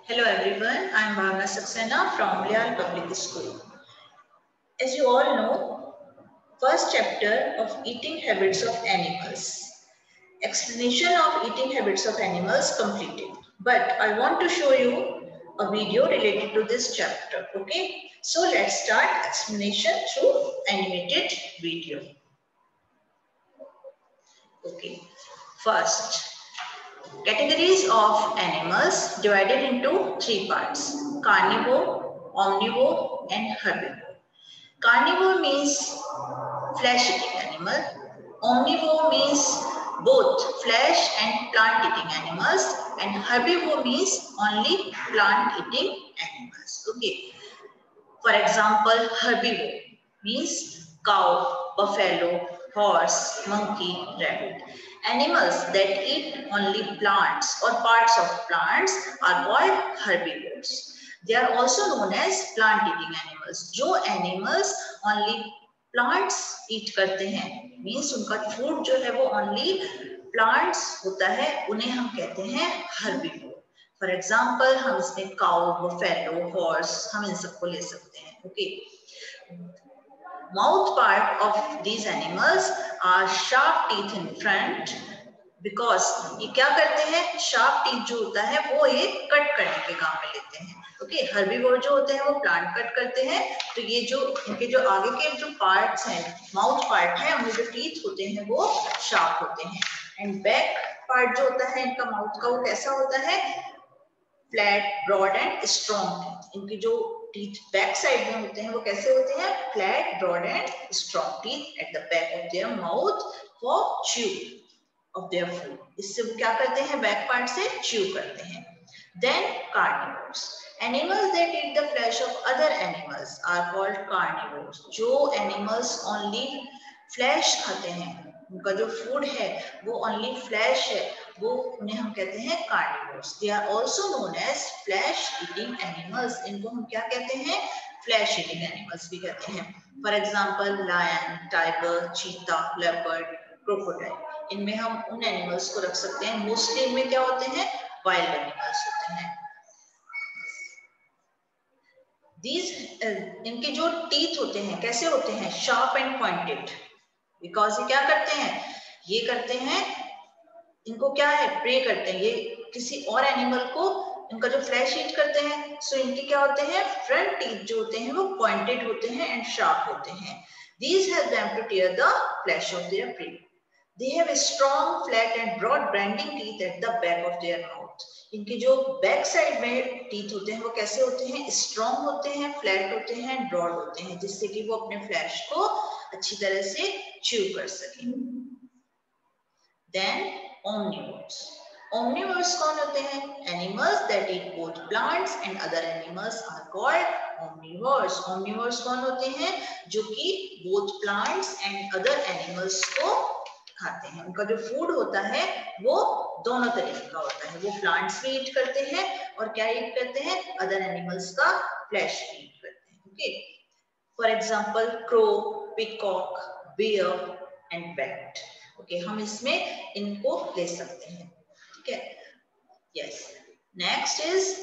Hello everyone, I am Bhavna Saxena from Leal Public School. As you all know, first chapter of eating habits of animals. Explanation of eating habits of animals completed. But I want to show you a video related to this chapter. Okay, so let's start explanation through animated video. Okay, first. Categories of animals divided into three parts: carnivore, omnivore and herbivore. Carnivore means flesh-eating animal. Omnivore means both flesh and plant-eating animals, and herbivore means only plant-eating animals. Okay. For example, herbivore means cow, buffalo, horse, monkey, rabbit. Animals that eat only plants or parts of plants are called herbivores. They are also known as plant-eating animals. जो animals only plants eat करते हैं, means उनका food जो है वो only plants होता है, उन्हें हम कहते हैं herbivore. फॉर एग्जाम्पल हम इसमें काउ, बफेलो, हॉर्स, हम इन सबको ले सकते हैं. Okay. Mouth part of these animals are sharp teeth in front because ये क्या करते हैं, sharp teeth जो होता है वो ये कट करने के काम में लेते हैं. ओके. हर्बीवोर जो होते हैं वो प्लांट कट करते हैं, तो ये जो इनके जो आगे के जो पार्ट्स हैं, माउथ पार्ट है, उनमें जो टीथ होते हैं वो शार्प होते हैं. एंड बैक पार्ट जो होता है इनका माउथ का वो कैसा होता है, फ्लैट, ब्रॉड एंड स्ट्रॉन्ग. इनकी जो टीथ बैक साइड में होते हैं वो कैसे होते हैं, flat, broad and strong teeth at the back of their mouth for chew of their food. इससे वो क्या करते हैं, बैक पार्ट से च्यू करते हैं. Then carnivores. Animals that eat the flesh of other animals are called carnivores. जो animals only flesh खाते हैं, उनका जो फूड है वो only flesh है, वो उन्हें हम कहते हैं carnivores. They are also known as flesh eating animals. इनको हम क्या कहते हैं, flesh eating animals भी कहते हैं. For example, lion, tiger, cheetah, leopard, crocodile. इनमें हम उन animals को रख सकते हैं. Mostly इनमें क्या होते हैं, wild animals होते हैं. इनके जो टीथ होते हैं कैसे होते हैं, शार्प एंड पॉइंटेड. बिकॉज ये क्या करते हैं, ये करते हैं, इनको क्या है, प्रे करते हैं. ये किसी और एनिमल को इनका जो फ्लैश ईट करते हैं. सो इनके क्या होते हैं, फ्रंट टीथ जो होते हैं वो पॉइंटेड होते हैं एंड शार्प होते हैं. These help them to tear the flesh of their prey. They have a strong, flat and broad branding teeth at the back of their mouth. इनके जो बैक साइड में टीथ होते हैं वो कैसे होते हैं, स्ट्रॉन्ग होते हैं, फ्लैट होते हैं, ब्रॉड होते हैं, जिससे कि वो अपने फ्लैश को अच्छी तरह से च्यू कर सकें. Then omnivores. Omnivores कौन होते हैं, animals that eat both plants and other animals are called omnivores. Omnivores कौन होते हैं, जो कि both plants and other animals को खाते हैं. उनका जो फूड होता है वो दोनों तरीके का होता है. वो प्लांट्स भी ईट करते हैं और क्या ईट करते हैं, अदर एनिमल्स का फ्लैश भी ईट करते हैं. Okay. For example crow, peacock, bear and bat. Okay, हम इसमें इनको ले सकते हैं. ठीक है. Yes. Next is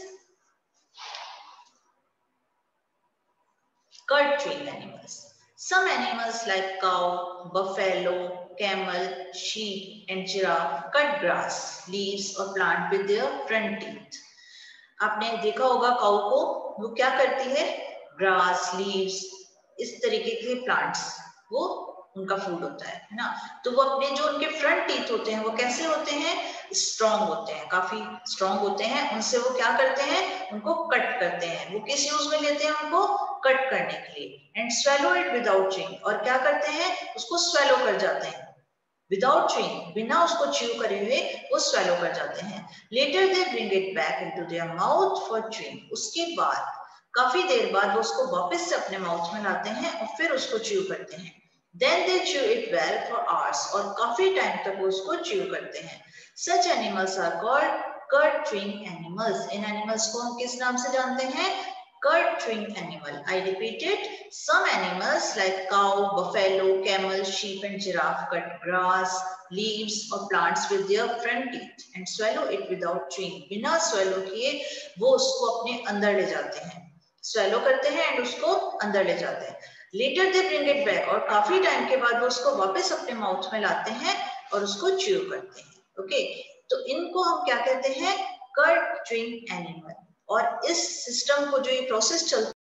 curd chewing animals. Some animals like cow, buffalo, camel, sheep and giraffe cut grass, leaves or plant with their front teeth. आपने देखा होगा काऊ को, वो क्या करती है, ग्रास, लीव्स, इस तरीके के प्लांट्स वो उनका फूड होता है ना. तो वो अपने जो उनके फ्रंट टीथ होते हैं वो कैसे होते हैं, स्ट्रॉन्ग होते हैं, काफी स्ट्रॉन्ग होते हैं. उनसे वो क्या करते हैं, उनको कट करते हैं. वो किस यूज में लेते हैं, उनको कट करने के लिए. And swallow it without chewing. और क्या करते हैं, उसको स्वेलो कर जाते हैं विदाउट च्यूइंग, बिना उसको च्यू करे हुए वो स्वेलो कर जाते हैं. Later they bring it back into their mouth for chewing. उसके बाद काफी देर बाद वो उसको वापस से अपने माउथ में लाते हैं और फिर उसको च्यू करते हैं. Then they chew it well for hours. और काफी टाइम तक वो उसको च्यू करते हैं. Such animals are called curd chewing animals. इन एनिमल्स को हम किस नाम से जानते हैं, curd chewing animal. I repeat it. Some animals like cow, buffalo, camel, sheep and giraffe cut grass, leaves or plants with their front teeth and swallow it without chewing. बिना swallow किए वो उसको अपने अंदर ले जाते हैं, swallow करते हैं and उसको अंदर ले जाते हैं. Later they bring it back और काफी टाइम के बाद वो उसको वापस अपने माउथ में लाते हैं और उसको च्यू करते हैं. ओके, तो इनको हम क्या कहते हैं? Curd chewing animal. और इस सिस्टम को जो ये प्रोसेस चलता